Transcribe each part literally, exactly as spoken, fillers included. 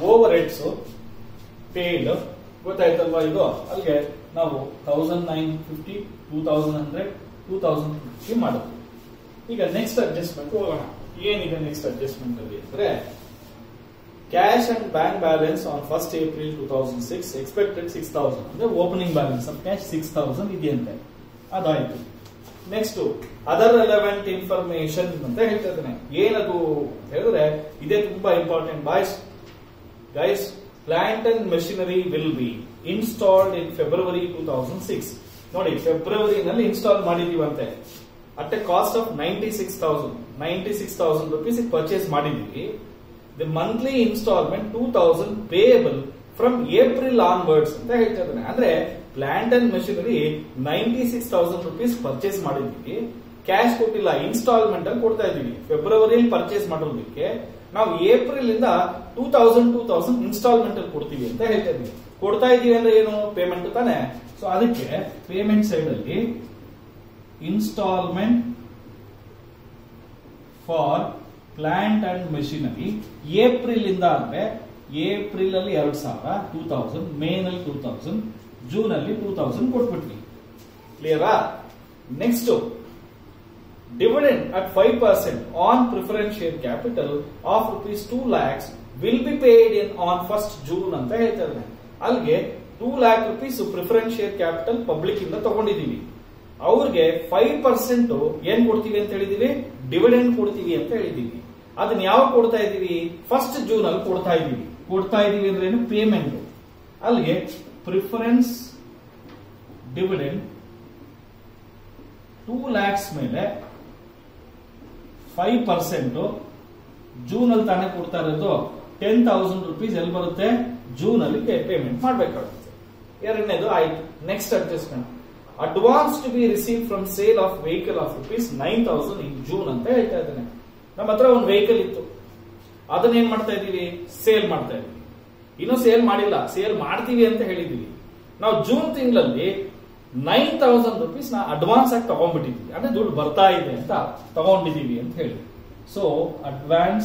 Over heads paid ಗೊತ್ತಾಯ್ತಲ್ವಾ ಇದು ಅಲ್ಲಿಗೆ ನಾವು thousand nine fifty two thousand hundred two thousand fifty ಮಾಡುತ್ತೆ. ಈಗ ನೆಕ್ಸ್ಟ್ ಅಡ್ಜಸ್ಟ್ಮೆಂಟ್ ಹೋಗೋಣ. ಏನಿದೆ ನೆಕ್ಸ್ಟ್ ಅಡ್ಜಸ್ಟ್ಮೆಂಟ್ ಅಲ್ಲಿ ಅಂದ್ರೆ cash and bank balance on first April two thousand six expected six thousand ಅಂದ್ರೆ opening balance of cash six thousand ಇದೆಯಂತೆ, ಅದಾಯ್ತು. Next other relevant information ಅಂತ ಹೇಳ್ತಾ ಇದ್ದೇನೆ. ಏನದು ಹೇಳಿದ್ರೆ ಇದೇ ತುಂಬಾ important boys guys. Plant and machinery will be installed in February two thousand six. ನೋಡಿ ಫೆಬ್ರವರಿನಲ್ಲಿ ಇನ್ಸ್ಟಾಲ್ ಮಾಡಿದೀವಂತೆ at a cost of ninety six thousand ninety six thousand rupees purchase ಮಾಡಿದೀವಿ. The monthly instalment two thousand payable from April onwards ಅಂತ ಹೇಳ್ತಾ ಇದ್ದಾನೆ. ಅಂದ್ರೆ plant and machinery ninety six thousand rupees purchase ಮಾಡಿದೀವಿ, cash ಕೊಟ್ಟಿಲ್ಲ, instalment ಅಲ್ಲಿ ಕೊಡ್ತಾ ಇದೀವಿ. ಫೆಬ್ರವರಿಯಲ್ಲಿ ಪರ್ಚೇಸ್ ಮಾಡೋದಕ್ಕೆ ನಾವು ಏಪ್ರಿಲ್ ಇಂದ two thousand two thousand instalment ಅಲ್ಲಿ ಕೊಡ್ತೀವಿ ಅಂತ ಹೇಳ್ತಾ ಇದೀವಿ. ಕೊಡ್ತಾ ಇದೀವಿ ಅಂದ್ರೆ ಏನು, ಪೇಮೆಂಟ್ ತಾನೆ. ಸೊ ಅದಕ್ಕೆ ಪೇಮೆಂಟ್ ಸೈಡ್ ಅಲ್ಲಿ instalment for plant and machinery April ಇಂದ ಅಂದ್ರೆ ಏಪ್ರಿಲ್ ಅಲ್ಲಿ ಎರಡ್ ಸಾವಿರ ಟೂ ತೌಸಂಡ್, ಮೇ ನಲ್ಲಿ ಟೂ ತೌಸಂಡ್, ಜೂನ್ ಅಲ್ಲಿ ಟೂ ತೌಸಂಡ್ ಕೊಟ್ಬಿಟ್ವಿ. ಕ್ಲಿಯರಾ? Next dividend at five percent on preference share capital of rupees two lakhs will be paid in on first June ಅಂತ ಹೇಳ್ತಾರೆ. ಅಲ್ಲಿಗೆ two lakh rupees preference share capital public ಇಂದ ತಗೊಂಡಿದೀವಿ. ಅವ್ರಿಗೆ ಫೈವ್ ಪರ್ಸೆಂಟ್ ಏನ್ ಕೊಡ್ತೀವಿ ಅಂತ ಹೇಳಿದೀವಿ, ಡಿವಿಡೆಂಡ್ ಕೊಡ್ತೀವಿ ಅಂತ ಹೇಳಿದೀವಿ. ಅದನ್ನ ಯಾವಾಗ ಕೊಡ್ತಾ ಇದೀವಿ, ಫಸ್ಟ್ ಜೂನ್ ಅಲ್ಲಿ ಕೊಡ್ತಾ ಇದೀವಿ. ಕೊಡ್ತಾ ಇದೀವಿ ಅಂದ್ರೆ ಏನು, ಪೇಮೆಂಟ್. ಅಲ್ಲಿಗೆ ಪ್ರಿಫರೆನ್ಸ್ ಡಿವಿಡೆಂಡ್ ಟೂ ಲ್ಯಾಕ್ಸ್ ಮೇಲೆ ಫೈವ್ ಪರ್ಸೆಂಟ್ ಜೂನ್ ಅಲ್ಲಿ ತಾನೇ ಕೊಡ್ತಾ ಇರೋದು. ಟೆನ್ ತೌಸಂಡ್ ರುಪೀಸ್ ಎಲ್ಲಿ ಬರುತ್ತೆ, ಜೂನ್ ಅಲ್ಲಿ ಪೇಮೆಂಟ್ ಮಾಡಬೇಕಾಗುತ್ತೆ. ಎರಡನೇದು ಆಯ್ತು. Next adjustment advance to be receive from sale of vehicle of rupees nine thousand in June ಅಂತ ಹೇಳ್ತಾ ಇದ್ದೇನೆ. ನಮ್ಮ ಹತ್ರ ಒಂದು ವೆಹಿಕಲ್ ಇತ್ತು, ಅದನ್ನ ಏನ್ ಮಾಡ್ತಾ ಇದೀವಿ, ಸೇಲ್ ಮಾಡ್ತಾ ಇದೀವಿ. ಇನ್ನೂ ಸೇಲ್ ಮಾಡಿಲ್ಲ, ಸೇಲ್ ಮಾಡ್ತೀವಿ ಅಂತ ಹೇಳಿದೀವಿ. ನಾವು ಜೂನ್ ತಿಂಗಳಲ್ಲಿ ನೈನ್ ತೌಸಂಡ್ ರುಪೀಸ್ ನ ಅಡ್ವಾನ್ಸ್ ಆಗಿ ತಗೊಂಡ್ಬಿಟ್ಟಿದೀವಿ, ಅಂದ್ರೆ ದುಡ್ಡು ಬರ್ತಾ ಇದೆ ಅಂತ ತಗೊಂಡಿದೀವಿ ಅಂತ ಹೇಳಿ. ಸೊ ಅಡ್ವಾನ್ಸ್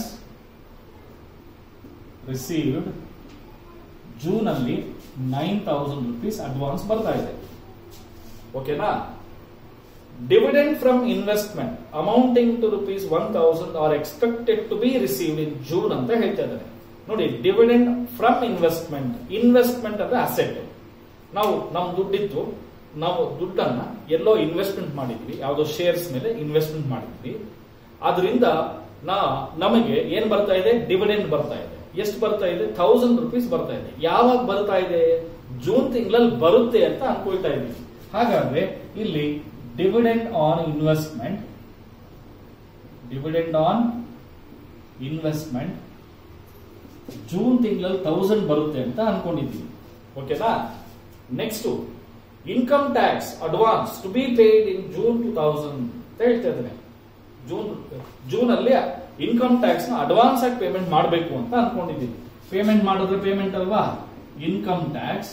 ರಿಸೀವ್ಡ್ ಜೂನ್ ಅಲ್ಲಿ ನೈನ್ ತೌಸಂಡ್ ರುಪೀಸ್ ಅಡ್ವಾನ್ಸ್ ಬರ್ತಾ ಇದೆ. ಓಕೆನಾ? Dividend from investment amounting to rupees one thousand are expected to be received in June ಅಂತ ಹೇಳ್ತಾ ಇದ್ದಾರೆ. ನೋಡಿ, ಡಿವಿಡೆಂಡ್ ಫ್ರಮ್ ಇನ್ವೆಸ್ಟ್ಮೆಂಟ್, ಇನ್ವೆಸ್ಟ್ಮೆಂಟ್ ಅಂದ್ರೆ ಅಸೆಟ್. ನಾವು ನಮ್ ದುಡ್ಡಿತ್ತು, ನಾವು ದುಡ್ಡನ್ನ ಎಲ್ಲೋ ಇನ್ವೆಸ್ಟ್ಮೆಂಟ್ ಮಾಡಿದ್ವಿ, ಯಾವುದೋ ಶೇರ್ಸ್ ಮೇಲೆ ಇನ್ವೆಸ್ಟ್ಮೆಂಟ್ ಮಾಡಿದ್ವಿ. ಅದರಿಂದ ನಾ ನಮಗೆ ಏನ್ ಬರ್ತಾ ಇದೆ, ಡಿವಿಡೆಂಡ್ ಬರ್ತಾ ಇದೆ. ಎಷ್ಟು ಬರ್ತಾ ಇದೆ, ಥೌಸಂಡ್ ರುಪೀಸ್ ಬರ್ತಾ ಇದೆ. ಯಾವಾಗ ಬರ್ತಾ ಇದೆ, ಜೂನ್ ತಿಂಗಳಲ್ಲಿ ಬರುತ್ತೆ ಅಂತ ಅನ್ಕೊಳ್ತಾ ಇದೀವಿ. ಹಾಗಾದ್ರೆ ಇಲ್ಲಿ dividend on investment, dividend on investment June ತಿಂಗಳಲ್ಲಿ ಥೌಸಂಡ್ ಬರುತ್ತೆ ಅಂತ ಅನ್ಕೊಂಡಿದ್ದೀವಿ. ಓಕೆನಾ? Next income tax advance to be paid in June two thousand ಅಂತ ಹೇಳ್ತಾ ಇದ್ದೇನೆ. ಜೂನ್ ಜೂನ್ ಅಲ್ಲಿ ಇನ್ಕಮ್ ಟ್ಯಾಕ್ಸ್ ನ ಅಡ್ವಾನ್ಸ್ ಆಗಿ ಪೇಮೆಂಟ್ ಮಾಡಬೇಕು ಅಂತ ಅನ್ಕೊಂಡಿದ್ದೀವಿ. ಪೇಮೆಂಟ್ ಮಾಡಿದ್ರೆ ಪೇಮೆಂಟ್ ಅಲ್ವಾ, ಇನ್ಕಮ್ ಟ್ಯಾಕ್ಸ್.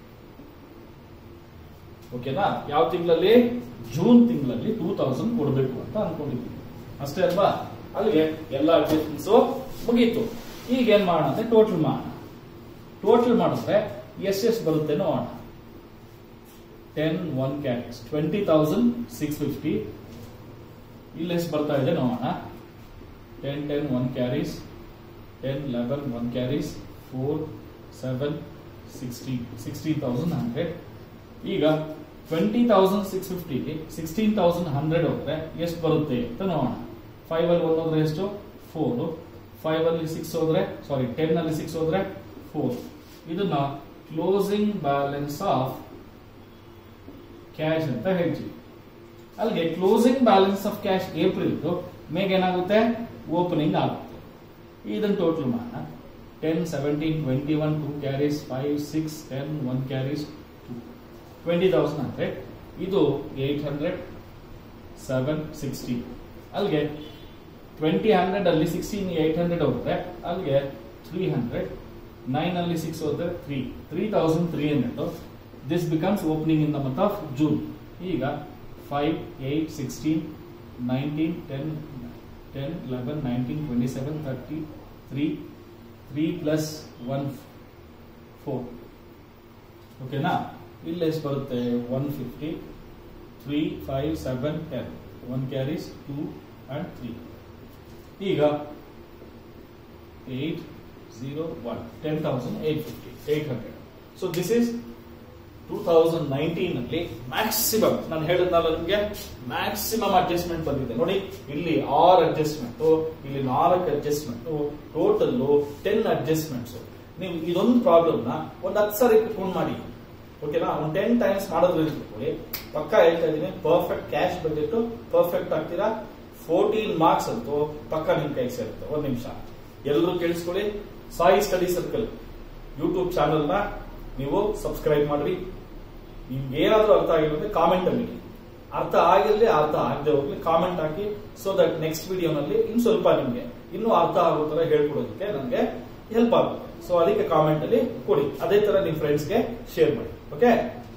ಓಕೆನಾ? ಯಾವ ತಿಂಗಳಲ್ಲಿ, ಜೂನ್ ತಿಂಗಳಲ್ಲಿ ಟೂ ತೌಸಂಡ್ ಕೊಡಬೇಕು ಅಂತ ಅನ್ಕೊಂಡಿದ್ದೀವಿ. ಅಷ್ಟೇ ಅಲ್ವಾ? ಅಲ್ಲಿಗೆ ಎಲ್ಲ ಅಡ್ಜಸ್ಟ್ಮೆಂಟ್ಸ್ ಮುಗೀತು. ಈಗ ಏನ್ ಮಾಡೋಣ ಅಂದ್ರೆ ಟೋಟಲ್ ಮಾಡೋಣ. ಟೋಟಲ್ ಮಾಡಿದ್ರೆ ಎಷ್ಟೆಷ್ಟು ಬರುತ್ತೆ ನೋಡೋಣ. Ten one carries twenty thousand six fifty. ಇಲ್ಲಿ ಎಷ್ಟು ಬರ್ತಾ ಇದೆ ನೋಡೋಣ. Ten ten one carries, ten eleven one carries, four seven sixteen sixteen thousand hundred. ಈಗ ಟ್ವೆಂಟಿ ತೌಸಂಡ್ ಸಿಕ್ಸ್ ಫಿಫ್ಟಿಗೆ ಸಿಕ್ಸ್ಟೀನ್ ತೌಸಂಡ್ ಹಂಡ್ರೆಡ್ ಹೋದ್ರೆ ಎಷ್ಟು ಬರುತ್ತೆ ಅಂತ ನೋಡೋಣ. ಫೈವ್ ಅಲ್ಲಿ ಒನ್ ಹೋದ್ರೆ ಎಷ್ಟು, ಫೋರ್. ಫೈವ್ ಅಲ್ಲಿ ಸಿಕ್ಸ್ ಹೋದ್ರೆ, ಸಾರಿ ಟೆನ್ ಅಲ್ಲಿ ಸಿಕ್ಸ್ ಹೋದ್ರೆ ಫೋರ್. ಇದನ್ನ ಕ್ಲೋಸಿಂಗ್ ಬ್ಯಾಲೆನ್ಸ್ ಆಫ್ ಕ್ಯಾಶ್ ಅಂತ ಹೇಳ್ತೀವಿ. ಅಲ್ಲಿಗೆ closing balance of cash April ಮೇಗೆ ಏನಾಗುತ್ತೆ, ಓಪನಿಂಗ್ ಆಗುತ್ತೆ. ಇದನ್ನ ಟೋಟಲ್ ಮಾಡೋಣ. Ten seventeen twenty one two carries, five six ten one carries, twenty thousand hundred. ಇದು ಏಟ್ ಹಂಡ್ರೆಡ್, ಸೆವೆನ್ ಸಿಕ್ಸ್ಟಿ. ಅಲ್ಲಿಗೆ ಟ್ವೆಂಟಿ ಹಂಡ್ರೆಡ್ ಅಲ್ಲಿ ಸಿಕ್ಸ್ಟೀನ್ ಏಟ್ ಹಂಡ್ರೆಡ್ ಹೋದ್ರೆ ಅಲ್ಲಿಗೆ ತ್ರೀ ಹಂಡ್ರೆಡ್. ನೈನ್ ಅಲ್ಲಿ ಸಿಕ್ಸ್ ಹೋದ್ರೆ three three thousand three hundred. This becomes opening in the month of June. ಈಗ five eight sixteen nineteen ten ten eleven nineteen twenty seven thirty three three plus one four. ಓಕೆನಾ? ಇಲ್ಲಿ ಎಷ್ಟು ಬರುತ್ತೆ? One fifty. Three five seven ten. One carries two and three. ಈಗ eight zero one ten thousand eight fifty eight hundred. So this is two thousand nineteen ಅಲ್ಲಿ maximum, ನಾನು ಹೇಳಿದ್ನಲ್ಲ ನಿಮಗೆ maximum adjustment ಬಂದಿದೆ ನೋಡಿ. ಇಲ್ಲಿ ಆರ್ ಅಡ್ಜಸ್ಟ್ಮೆಂಟ್, ಇಲ್ಲಿ ನಾಲ್ಕು ಅಡ್ಜಸ್ಟ್ಮೆಂಟ್, ಟೋಟಲ್ ಟೆನ್ ಅಡ್ಜಸ್ಟ್ಮೆಂಟ್ಸ್. ನೀವು ಇದೊಂದು ಪ್ರಾಬ್ಲಮ್ ನ ಒಂದು ಹತ್ತು ಸಾರಿ ಫೋನ್ ಮಾಡಿ. ಓಕೆನಾ? ಒಂದು ಟೆನ್ ಟೈಮ್ಸ್ ಮಾಡೋದ್ರಿಂದ ತಿಳ್ಕೊಳ್ಳಿ. ಪಕ್ಕ ಹೇಳ್ತಾ ಇದೀನಿ, ಪರ್ಫೆಕ್ಟ್ ಕ್ಯಾಶ್ ಬಜೆಟ್ ಪರ್ಫೆಕ್ಟ್ ಆಗ್ತೀರಾ. ಫೋರ್ಟೀನ್ ಮಾರ್ಕ್ಸ್ ಅಂತೂ ಪಕ್ಕ ನಿಮ್ ಕೈ ಸೇರುತ್ತೆ. ಒಂದ್ ನಿಮಿಷ ಎಲ್ಲರೂ ಕೇಳಿಸ್ಕೊಳ್ಳಿ. Sai study circle YouTube channel ನ ನೀವು ಸಬ್ಸ್ಕ್ರೈಬ್ ಮಾಡ್ರಿ. ನಿಮ್ಗೆ ಏನಾದ್ರೂ ಅರ್ಥ ಆಗಿಲ್ಲ ಅಂದ್ರೆ ಕಾಮೆಂಟ್ ಅಲ್ಲಿ, ಅರ್ಥ ಆಗಿರ್ಲಿ ಅರ್ಥ ಆಗದೆ ಹೋಗ್ಲಿ ಕಾಮೆಂಟ್ ಹಾಕಿ. ಸೊ ದಟ್ ನೆಕ್ಸ್ಟ್ ವಿಡಿಯೋನಲ್ಲಿ ಇನ್ ಸ್ವಲ್ಪ ನಿಮ್ಗೆ ಇನ್ನೂ ಅರ್ಥ ಆಗೋ ತರ ಹೇಳ್ಕೊಡೋದಕ್ಕೆ ನನಗೆ ಹೆಲ್ಪ್ ಆಗುತ್ತೆ. ಸೊ ಅದಕ್ಕೆ ಕಾಮೆಂಟ್ ಅಲ್ಲಿ ಕೊಡಿ. ಅದೇ ತರ ನಿಮ್ ಫ್ರೆಂಡ್ಸ್ಗೆ ಶೇರ್ ಮಾಡಿ. ಓಕೆ?